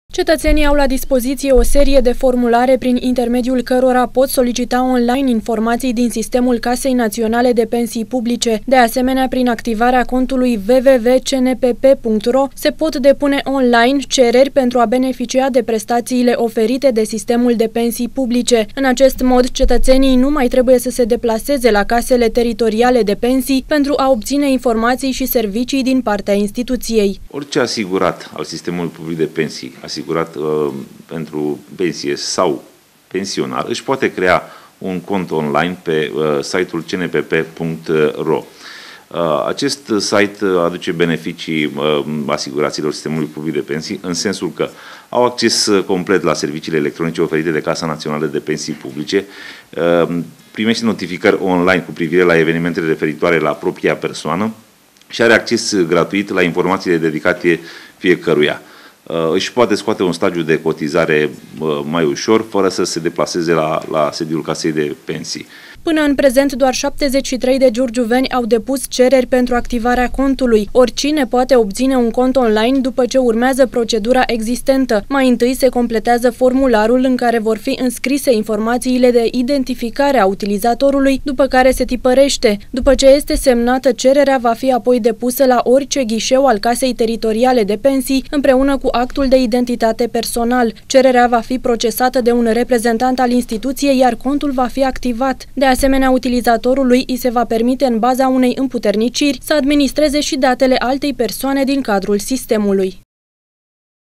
Cetățenii au la dispoziție o serie de formulare prin intermediul cărora pot solicita online informații din sistemul Casei Naționale de Pensii Publice. De asemenea, prin activarea contului www.cnpp.ro se pot depune online cereri pentru a beneficia de prestațiile oferite de sistemul de pensii publice. În acest mod, cetățenii nu mai trebuie să se deplaseze la casele teritoriale de pensii pentru a obține informații și servicii din partea instituției. Orice asigurat al sistemului public de pensii, asigurat pentru pensie sau pensionar, își poate crea un cont online pe site-ul cnpp.ro. Acest site aduce beneficii asiguraților sistemului public de pensii, în sensul că au acces complet la serviciile electronice oferite de Casa Națională de Pensii Publice, primește notificări online cu privire la evenimentele referitoare la propria persoană și are acces gratuit la informațiile dedicate fiecăruia. Își poate scoate un stagiu de cotizare mai ușor, fără să se deplaseze la sediul Casei de Pensii. Până în prezent, doar 73 de giurgiuveni au depus cereri pentru activarea contului. Oricine poate obține un cont online după ce urmează procedura existentă. Mai întâi se completează formularul în care vor fi înscrise informațiile de identificare a utilizatorului, după care se tipărește. După ce este semnată, cererea va fi apoi depusă la orice ghișeu al Casei Teritoriale de Pensii, împreună cu actul de identitate personal. Cererea va fi procesată de un reprezentant al instituției, iar contul va fi activat. De asemenea, utilizatorului îi se va permite, în baza unei împuterniciri, să administreze și datele altei persoane din cadrul sistemului.